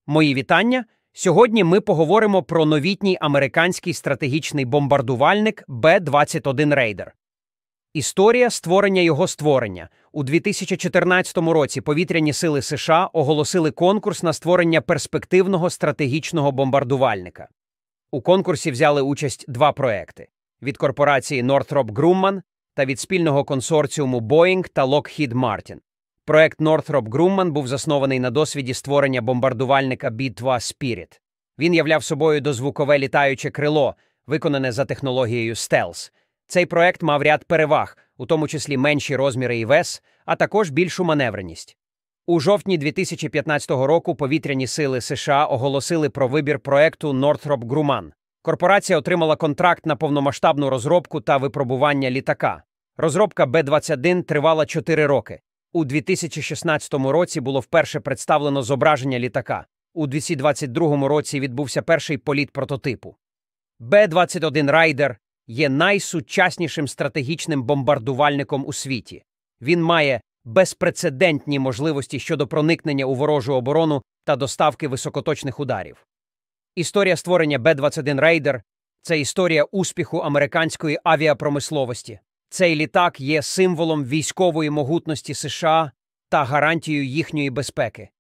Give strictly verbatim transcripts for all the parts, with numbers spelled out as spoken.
Мої вітання! Сьогодні ми поговоримо про новітній американський стратегічний бомбардувальник Б двадцять один Рейдер. Історія створення його створення. У дві тисячі чотирнадцятому році Повітряні сили США оголосили конкурс на створення перспективного стратегічного бомбардувальника. У конкурсі взяли участь два проекти – від корпорації Northrop Grumman та від спільного консорціуму Boeing та Lockheed Martin. Проект Northrop Grumman був заснований на досвіді створення бомбардувальника Бі два Spirit. Він являв собою дозвукове літаюче крило, виконане за технологією стелс. Цей проект мав ряд переваг, у тому числі менші розміри і вес, а також більшу маневреність. У жовтні дві тисячі п'ятнадцятого року Повітряні сили США оголосили про вибір проекту Northrop Grumman. Корпорація отримала контракт на повномасштабну розробку та випробування літака. Розробка Б двадцять один тривала чотири роки. У дві тисячі шістнадцятому році було вперше представлено зображення літака. У дві тисячі двадцять другому році відбувся перший політ прототипу. Б двадцять один Райдер є найсучаснішим стратегічним бомбардувальником у світі. Він має безпрецедентні можливості щодо проникнення у ворожу оборону та доставки високоточних ударів. Історія створення Б двадцять один Рейдер – це історія успіху американської авіапромисловості. Цей літак є символом військової могутності США та гарантією їхньої безпеки.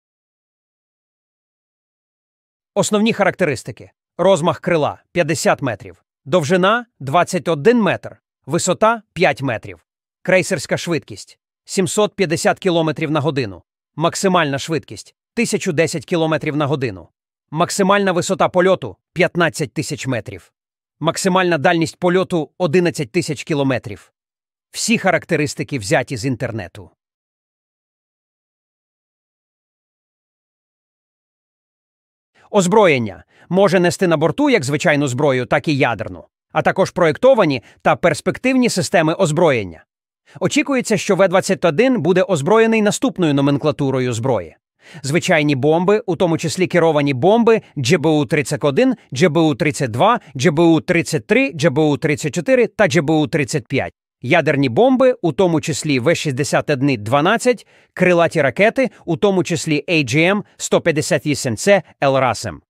Основні характеристики. Розмах крила – п'ятдесят метрів. Довжина – двадцять один метр. Висота – п'ять метрів. Крейсерська швидкість – сімсот п'ятдесят кілометрів на годину. Максимальна швидкість – тисяча десять кілометрів на годину. Максимальна висота польоту – п'ятнадцять тисяч метрів. Максимальна дальність польоту – одинадцять тисяч кілометрів. Всі характеристики взяті з інтернету. Озброєння може нести на борту як звичайну зброю, так і ядерну, а також проєктовані та перспективні системи озброєння. Очікується, що В двадцять один буде озброєний наступною номенклатурою зброї. Звичайні бомби, у тому числі керовані бомби Дже Бе У тридцять один, Дже Бе У тридцять два, Дже Бе У тридцять три, Дже Бе У тридцять чотири та Дже Бе У тридцять п'ять. Ядерні бомби, у тому числі В шістдесят один дванадцять, крилаті ракети, у тому числі Ей Джі Ем сто п'ятдесят вісім Це Елрасем.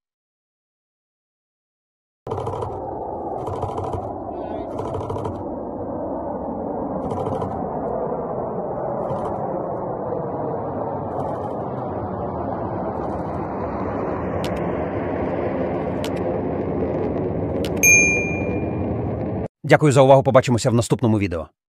Дякую за увагу, побачимося в наступному відео.